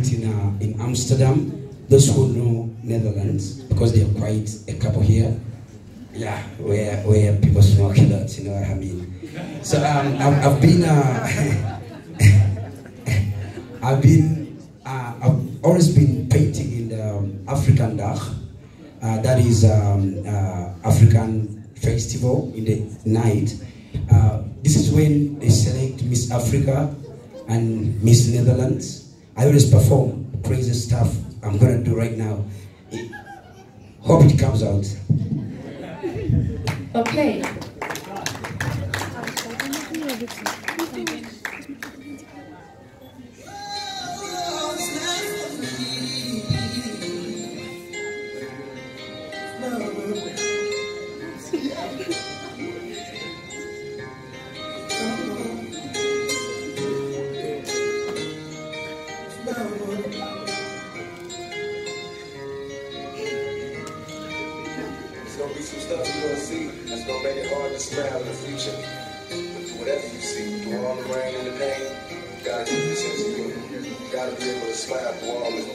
it in Amsterdam. Those who know Netherlands, because there are quite a couple here. Yeah, where people smoke a lot, you know what I mean. So I've been I've always been painting in the African Dag. That is African festival in the night. This is when they select Miss Africa and Miss Netherlands. I always perform crazy stuff I'm gonna do right now. Hope it comes out. Okay. There's gonna be some stuff you're gonna see that's gonna make it hard to smile in the future. But whatever you see, through all the rain and the pain, you gotta keep your sense of humor. You gotta be able to smile through all of it.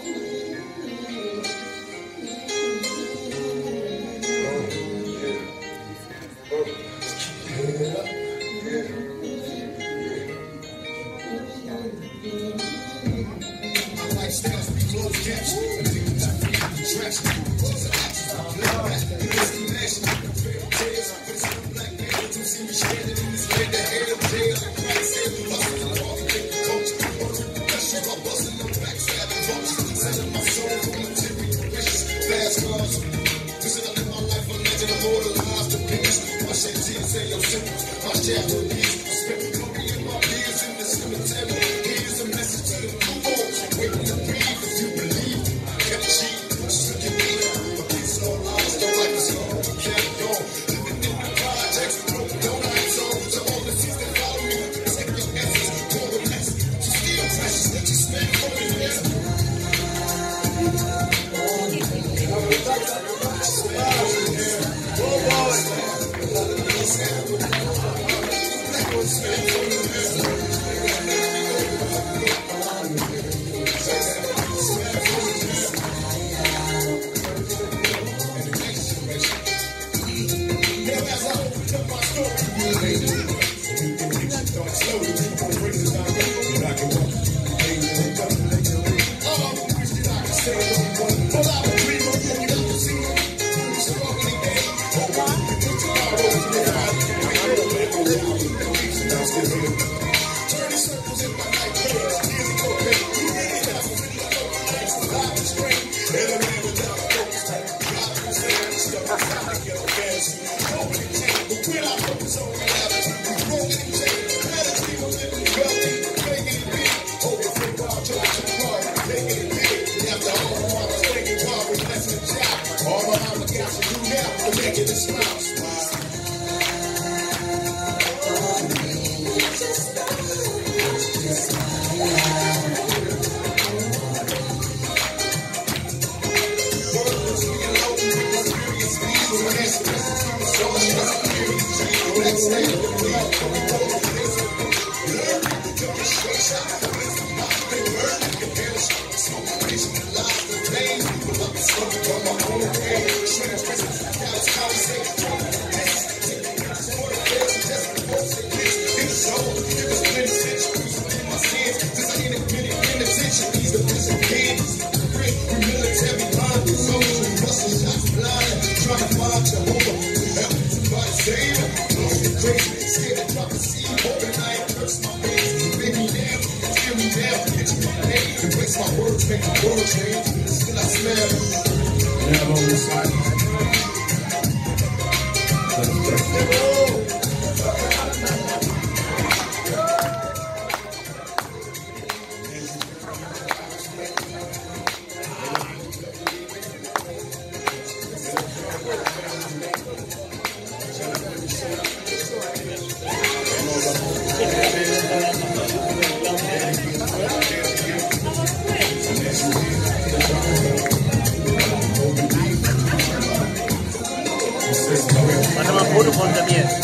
Para uma foto com a minha.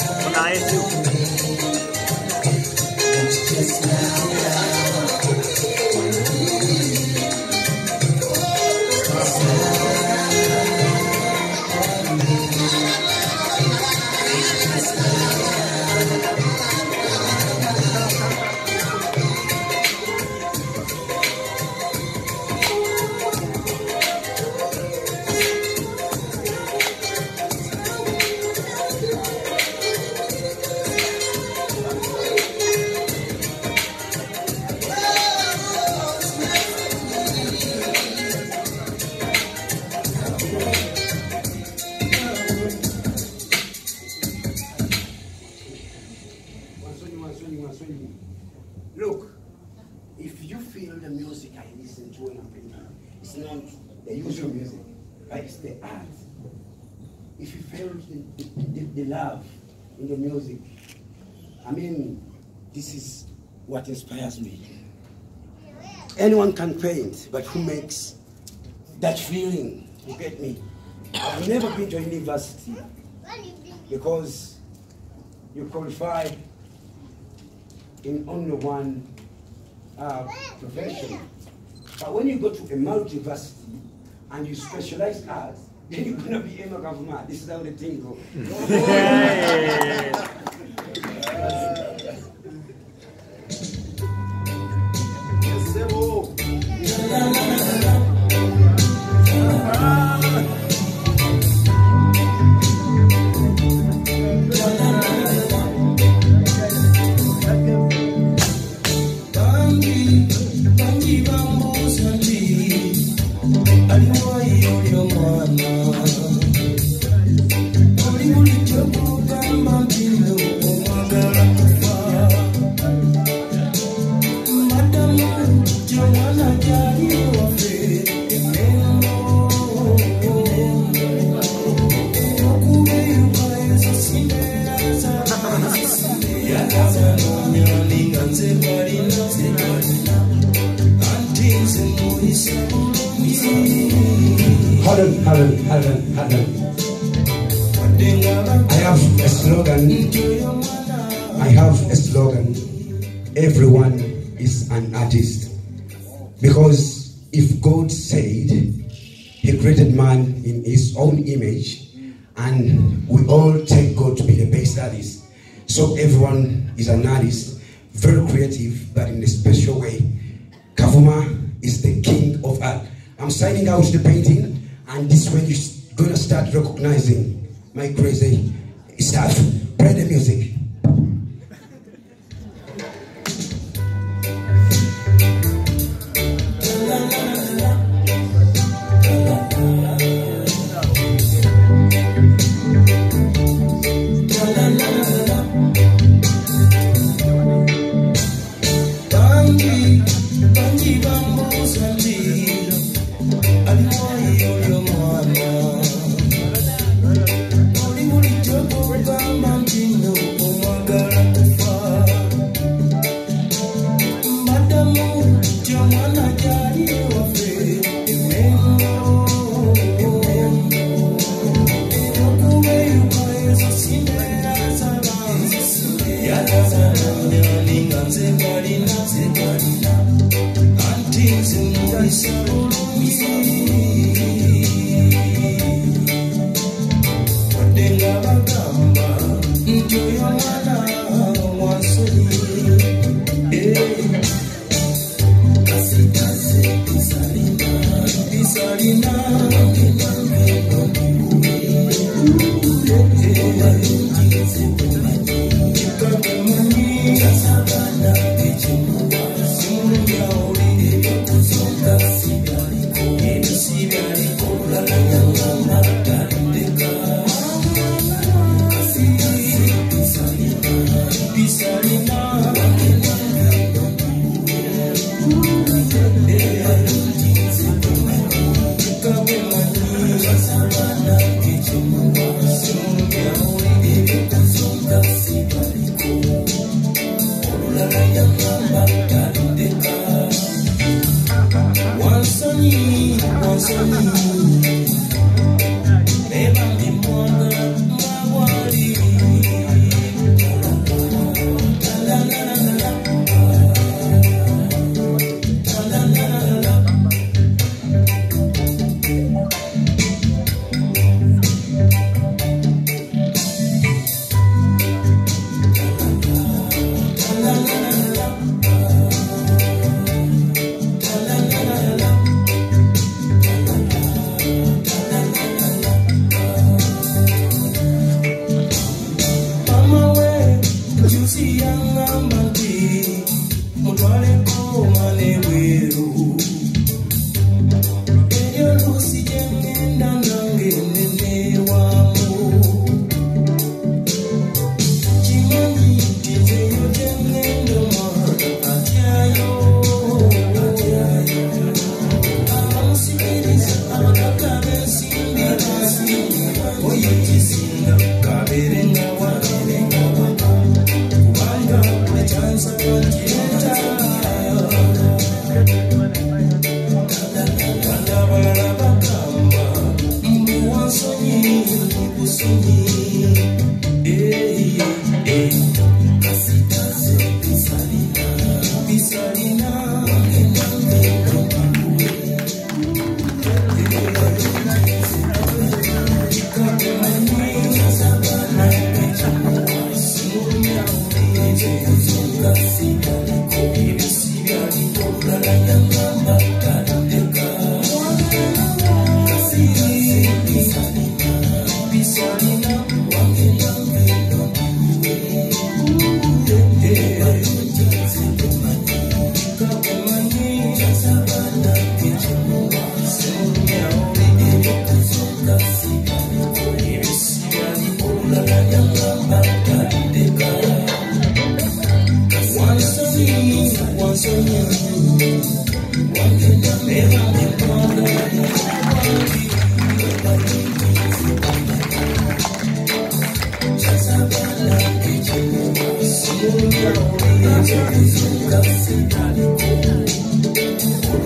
when I'm painting. It's not the usual music, but it's the art. If you feel the love in the music, I mean, this is what inspires me. Anyone can paint, but who makes that feeling? You get me? I've never been to a university because you qualify in only one profession. But when you go to a multi-university and you specialize art, then you're gonna be Emma Kavuma. This is how the thing goes. I have a slogan. Everyone is an artist. Because if God said He created man in His own image, and we all take God to be the best artist, so everyone is an artist, very creative, but in a special way. Kavuma is the king of art. I'm signing out the painting, and this way you're gonna start recognizing my crazy stuff. Play the music.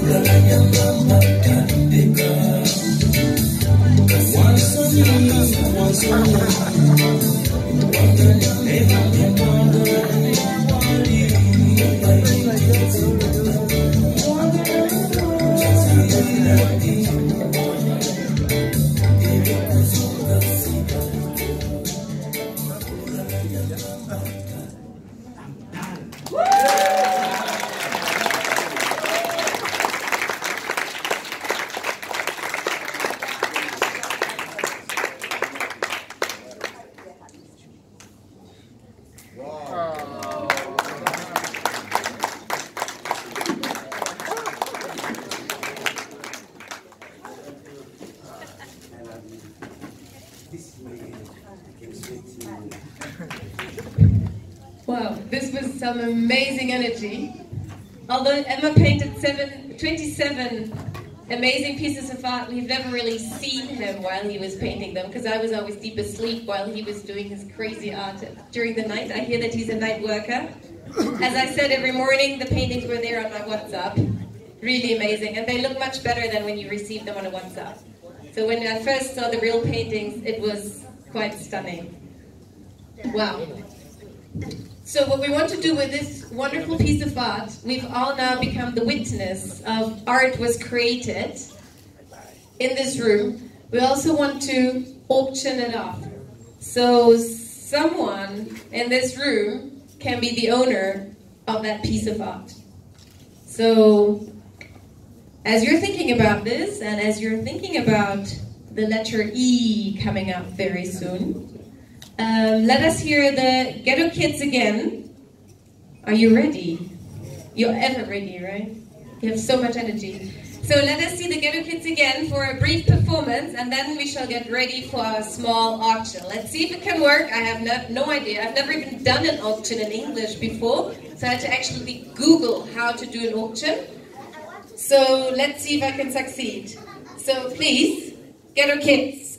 Wow, this was some amazing energy. Although Emma painted 27 amazing pieces of art, we've never really seen him while he was painting them, because I was always deep asleep while he was doing his crazy art during the night. I hear that he's a night worker. As I said, every morning the paintings were there on my WhatsApp. Really amazing, and they look much better than when you receive them on a WhatsApp. So when I first saw the real paintings, it was quite stunning. Wow. So what we want to do with this wonderful piece of art, we've all now become the witness of art was created in this room. We also want to auction it off. So someone in this room can be the owner of that piece of art. So as you're thinking about this, and as you're thinking about the letter E coming up very soon, let us hear the Ghetto Kids again. Are you ready? You're ever ready, right? You have so much energy. So let us see the Ghetto Kids again for a brief performance, and then we shall get ready for our small auction. Let's see if it can work. I have no idea. I've never even done an auction in English before, so I had to actually Google how to do an auction. So let's see if I can succeed. So please, Ghetto Kids.